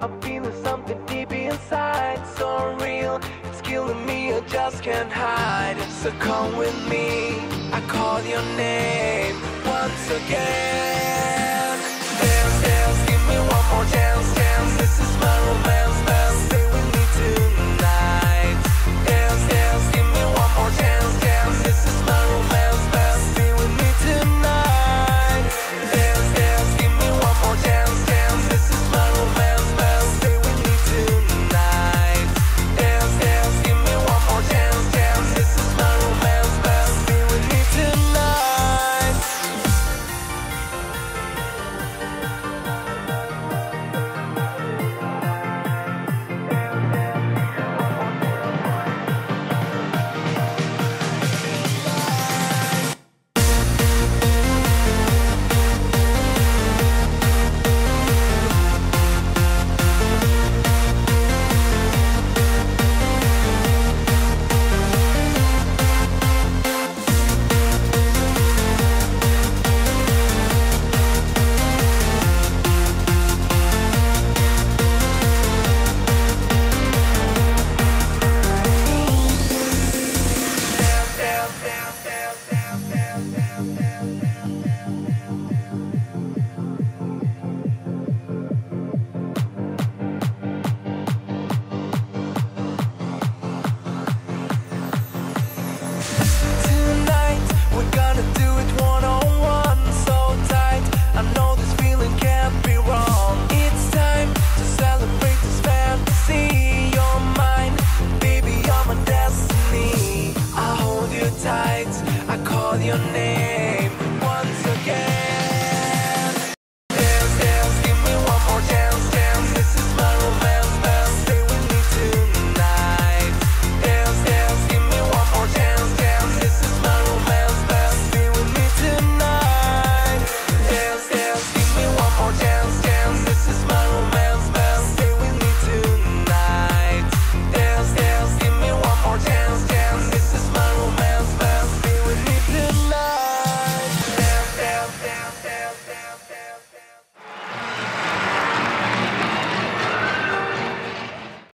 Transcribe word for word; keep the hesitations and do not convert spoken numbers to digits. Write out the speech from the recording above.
I'm feeling something deep inside, so real, it's killing me, I just can't hide. So come with me, I call your name once again. Dance, dance, give me one more chance, chance.